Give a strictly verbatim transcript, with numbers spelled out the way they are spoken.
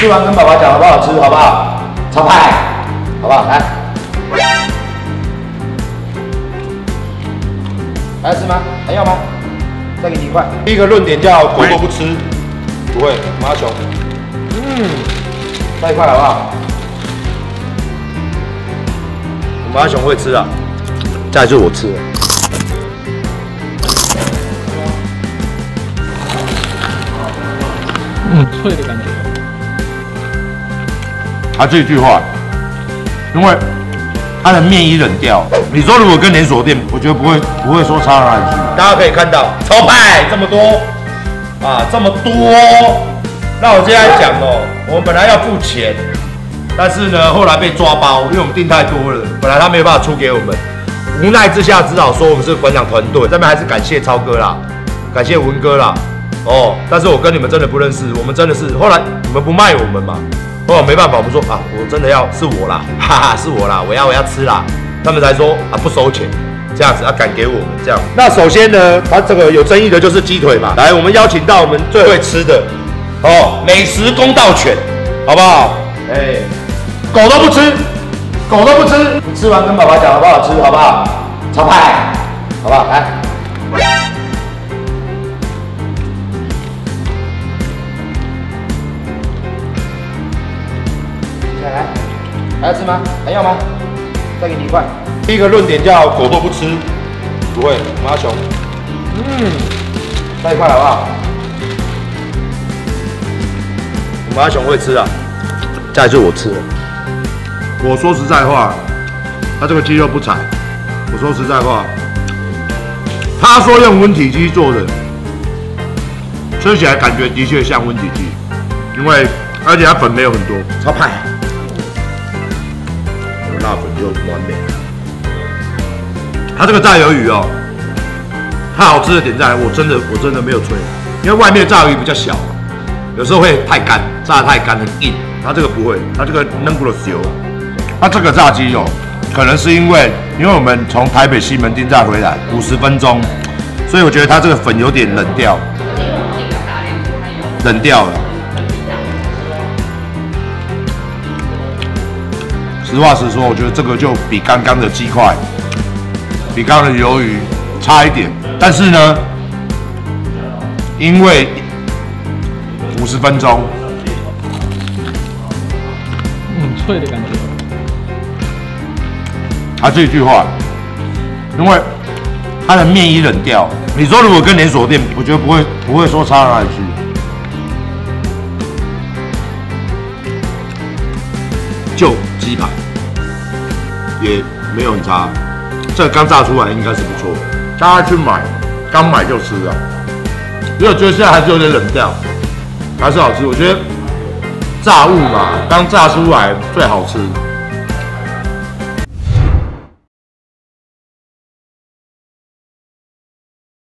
吃完跟爸爸讲好不好吃，好不好？超派，好不好？来，还要吃吗？还要吗？再给你一块。第一个论点叫狗都不吃，不会，马熊。嗯，再一块好不好？我马熊会吃啊，再来就是我吃了。 嗯，脆的感觉。 他这句话，因为它的面衣冷掉。你说如果跟连锁店，我觉得不会不会说差到哪里去。大家可以看到，超派这么多啊，这么多。那我接下来讲哦，我们本来要付钱，但是呢，后来被抓包，因为我们订太多了，本来他没有办法出给我们，无奈之下只好说我们是馆长团队。这边还是感谢超哥啦，感谢文哥啦。 哦，但是我跟你们真的不认识，我们真的是后来你们不卖我们嘛，后来没办法，我们说啊，我真的要是我啦，哈哈，是我啦，我要我要吃啦，他们才说啊不收钱，这样子啊敢给我们这样。那首先呢，它这个有争议的就是鸡腿嘛，来，我们邀请到我们最会吃的哦，美食公道犬，好不好？哎，狗都不吃，狗都不吃，你吃完跟爸爸讲好不好吃，好不好？超派，好不好？来。 来，还要吃吗？还要吗？再给你一块。第一个论点叫狗都不吃，不会，马熊。嗯，再一块好不好？我马熊会吃啊，再来就是我吃了。我说实在话，他这个鸡肉不柴。我说实在话，他说用温体鸡做的，吃起来感觉的确像温体鸡，因为而且它粉没有很多，超派。 辣粉就完美。它这个炸鱿鱼哦，它好吃的点在，我真的我真的没有吹，因为外面炸鱿鱼比较小，有时候会太干，炸得太干很硬。它这个不会，它这个嫩骨的油。它这个炸鸡哦，可能是因为因为我们从台北西门町炸回来五十分钟，所以我觉得它这个粉有点冷掉，冷掉了。 实话实说，我觉得这个就比刚刚的鸡块，比刚刚的鱿鱼差一点。但是呢，因为五十分钟， 嗯，脆的感觉。 他这句话，因为它的面衣冷掉。你说如果跟连锁店，我觉得不会不会说差到哪里去。就鸡排。 也没有很差，这个刚炸出来应该是不错，大家去买，刚买就吃啊。因为我觉得现在还是有点冷掉，还是好吃。我觉得炸物嘛，刚炸出来最好吃。